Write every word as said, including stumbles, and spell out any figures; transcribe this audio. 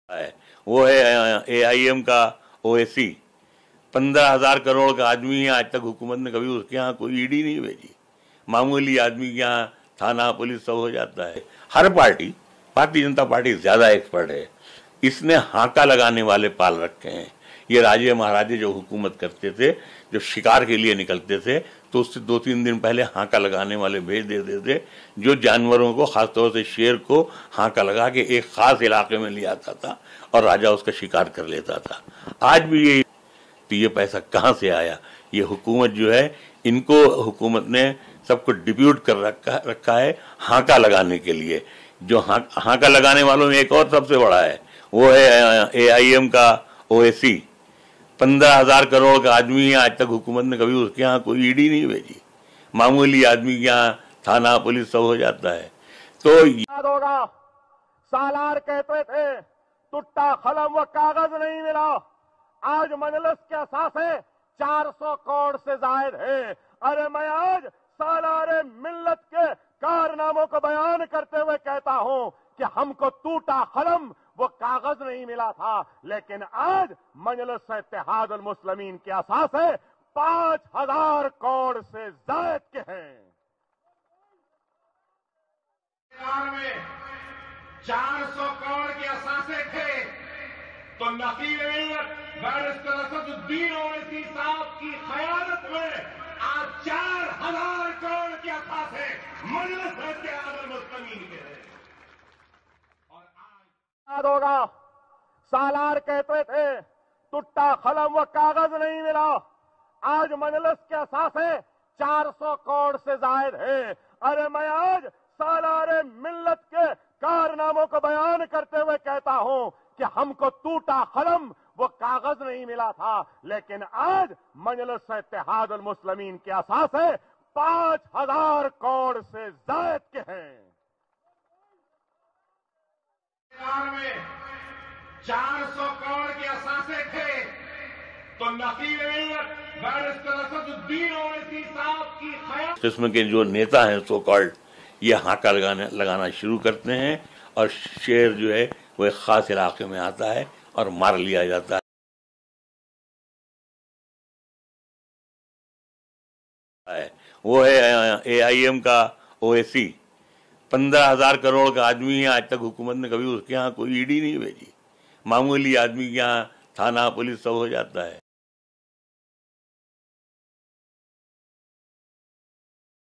है वो है ए आई एम का ओवैसी। पंद्रह हजार करोड़ का आदमी है, आज तक हुकूमत ने कभी उसके यहाँ कोई ईडी नहीं भेजी। मामूली आदमी के यहाँ थाना पुलिस सब हो जाता है। हर पार्टी, भारतीय जनता पार्टी ज्यादा एक्सपर्ट है, इसने हाका लगाने वाले पाल रखे हैं। ये राजे महाराजे जो हुकूमत करते थे, जब शिकार के लिए निकलते थे तो उससे दो तीन दिन पहले हाका लगाने वाले भेज देते थे, जो जानवरों को, खासतौर से शेर को हाका लगा के एक खास इलाके में ले आता था और राजा उसका शिकार कर लेता था। आज भी ये तो ये पैसा कहाँ से आया? ये हुकूमत जो है, इनको हुकूमत ने सबको डिप्यूट कर रखा रखा है हाका लगाने के लिए। जो हाँ, हाका लगाने वालों में एक और सबसे बड़ा है, वो है ए आई एम का ओवैसी। पंद्रह हजार करोड़ का आदमी है, आज तक हुकूमत ने कभी उसके यहाँ कोई ईडी नहीं भेजी। मामूली आदमी के यहाँ थाना पुलिस सब हो जाता है। तो याद होगा, सालार कहते थे टुट्टा कलम व कागज नहीं मिला। आज मजलिस के असासे चार सौ करोड़ से जायद है। अरे मैं आज सालारे मिल्लत के कारनामों को बयान करते हुए कहता हूं कि हमको टूटा कलम वो कागज नहीं मिला था, लेकिन आज मजलिस इत्तेहादुल मुस्लिमीन के असासे पांच हजार करोड़ से जायद के हैं। में चार सौ करोड़ के असासे थे तो नकील मिल्लत बैरिस्टर असदुद्दीन ओवैसी साहब की क़यादत में आज चार हजार करोड़ के असासे मजलिस इत्तेहादुल मुस्लिमीन के हैं। याद होगा, सालार कहते थे टुट्टा कलम व कागज नहीं मिला। आज मजलिस के असासे चार सौ करोड़ से जायद है। अरे मैं आज सालारे मिल्लत के कारनामों को बयान करते हुए कहता हूं कि हमको टूटा कलम वो कागज नहीं मिला था, लेकिन आज मजलिस इत्तेहादुल मुस्लिमीन के असासे पांच हजार करोड़ से जायद के हैं। में चार सौ करोड़ के असासे थे तो नकील मिल्लत बैरिस्टर असदुद्दीन ओवैसी साहब की क़यादत किस्म के जो नेता हैं सो कॉल्ड, ये हाका लगाने लगाना शुरू करते हैं और शेर जो है वो एक खास इलाके में आता है और मार लिया जाता है। वो है ए आई एम का ओवैसी। पंद्रह हजार करोड़ का आदमी है, आज तक हुकूमत ने कभी उसके यहाँ कोई ईडी नहीं भेजी। मामूली आदमी के यहाँ थाना पुलिस सब हो जाता है।